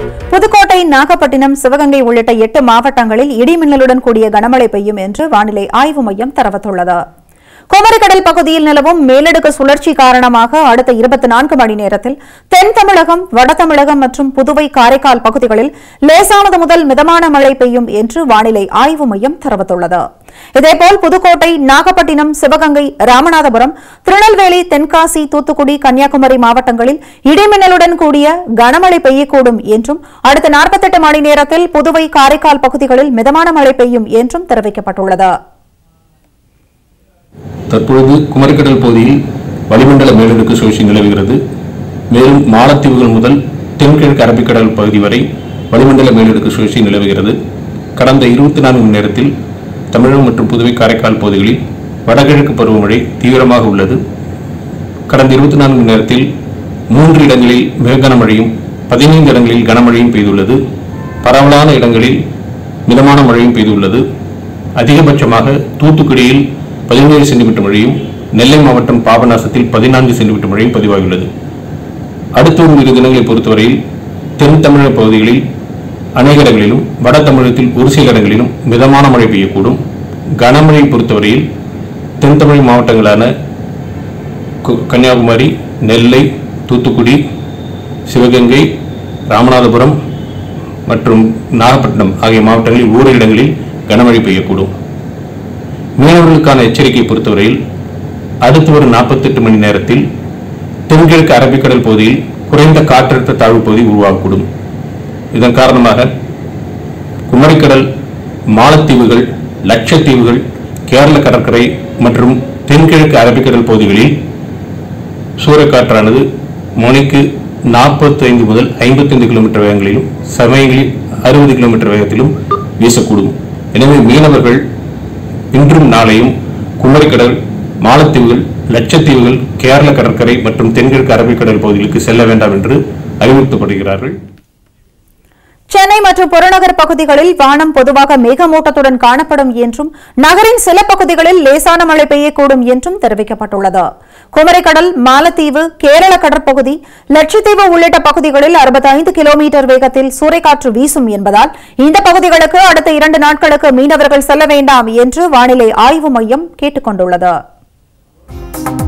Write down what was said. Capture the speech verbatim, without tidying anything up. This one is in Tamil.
புதுக்கோட்டை, நாகப்பட்டினம், சிவகங்கை உள்ளிட்ட எட்டு மாவட்டங்களில் இடிமின்னலுடன் கூடிய கனமழை பெய்யும் என்று வானிலை ஆய்வு மையம் தெரிவித்துள்ளது. குமரிக்கடல் பகுதியில் நிலவும் மேலடுக்கு சுழற்சி காரணமாக அடுத்த இருபத்தி நான்கு மணி நேரத்தில் தென் தமிழகம், வட தமிழகம் மற்றும் புதுவை, காரைக்கால் பகுதிகளில் லேசானது முதல் மிதமான மழை பெய்யும் என்று வானிலை ஆய்வு மையம் தெரிவித்துள்ளது. இதேபோல் புதுக்கோட்டை, நாகப்பட்டினம், சிவகங்கை, ராமநாதபுரம், திருநெல்வேலி, தென்காசி, தூத்துக்குடி, கன்னியாகுமரி மாவட்டங்களில் இடிமின்னலுடன் கூடிய கனமழை பெய்யக்கூடும் என்றும் அடுத்த நாற்பத்தி எட்டு மணி நேரத்தில் புதுவை, காரைக்கால் பகுதிகளில் மிதமான மழை பெய்யும் என்றும் தெரிவிக்கப்பட்டுள்ளது. தற்பொழுது குமரிக்கடல் பகுதியில் வளிமண்டல மேலடுக்கு சுழற்சி நிலவுகிறது. மேலும் மாலத்தீவுகள் முதல் தென்கிழக்கு அரபிக்கடல் பகுதி வரை வளிமண்டல மேலடுக்கு சுழற்சி நிலவுகிறது. கடந்த இருபத்தி நான்கு மணி நேரத்தில் தமிழகம் மற்றும் புதுவை, காரைக்கால் பகுதிகளில் வடகிழக்கு பருவமழை தீவிரமாக உள்ளது. கடந்த இருபத்தி நான்கு மணி நேரத்தில் மூன்று இடங்களில் மிக கனமழையும் பதினைந்து இடங்களில் கனமழையும் பெய்துள்ளது. பரவலான இடங்களில் மிதமான மழையும் பெய்துள்ளது. அதிகபட்சமாக தூத்துக்குடியில் பதினேழு சென்டிமீட்டர் மழையும், நெல்லை மாவட்டம் பாபநாசத்தில் பதினான்கு சென்டிமீட்டர் மழையும் பதிவாகியுள்ளது. அடுத்த ஒரு இரு தினங்களை பொறுத்தவரையில் தென் தமிழக பகுதிகளில் அநேக இடங்களிலும், வட தமிழகத்தில் ஒரு சில இடங்களிலும் மிதமான மழை பெய்யக்கூடும். கனமழையை பொறுத்தவரையில் தென் தமிழ் மாவட்டங்களான கன்னியாகுமரி, நெல்லை, தூத்துக்குடி, சிவகங்கை, ராமநாதபுரம் மற்றும் நாகப்பட்டினம் ஆகிய மாவட்டங்களில் ஓரிரு இடங்களில் கனமழை பெய்யக்கூடும். மீனவர்களுக்கான எச்சரிக்கை பொறுத்தவரையில் அடுத்து வரும் நாற்பத்தி எட்டு மணி நேரத்தில் தென்கிழக்கு அரபிக்கடல் பகுதியில் குறைந்த காற்றழுத்த தாழ்வு பகுதி உருவாகக்கூடும். இதன் காரணமாக குமரிக்கடல், மாலத்தீவுகள், லட்சத்தீவுகள், கேரள கடற்கரை மற்றும் தென்கிழக்கு அரபிக்கடல் பகுதிகளில் சூறைக்காற்றானது மணிக்கு நாற்பத்தி ஐந்து முதல் ஐம்பத்தி ஐந்து கிலோமீட்டர் வேகங்களிலும், சமயங்களில் அறுபது கிலோமீட்டர் வேகத்திலும் வீசக்கூடும். எனவே மீனவர்கள் இன்றும் நாளையும் குமரிக்கடல், மாலத்தீவுகள், லட்சத்தீவுகள், கேரள கடற்கரை மற்றும் தென்கிழக்கு அரபிக்கடல் பகுதிகளுக்கு செல்ல வேண்டாம் என்று அறிவுறுத்தப்படுகிறார்கள். சென்னை மற்றும் புறநகர் பகுதிகளில் வானம் பொதுவாக மேகமூட்டத்துடன் காணப்படும் என்றும் நகரின் சில பகுதிகளில் லேசான மழை பெய்யக்கூடும் என்றும் தெரிவிக்கப்பட்டுள்ளது. குமரிக்கடல், மாலத்தீவு, கேரள கடற்பகுதி, லட்சத்தீவு உள்ளிட்ட பகுதிகளில் அறுபத்தி ஐந்து கிலோமீட்டர் வேகத்தில் சூறைக்காற்று வீசும் என்பதால் இந்த பகுதிகளுக்கு அடுத்த இரண்டு நாட்களுக்கு மீனவர்கள் செல்ல வேண்டாம் என்று வானிலை ஆய்வு மையம் கேட்டுக் கொண்டுள்ளது.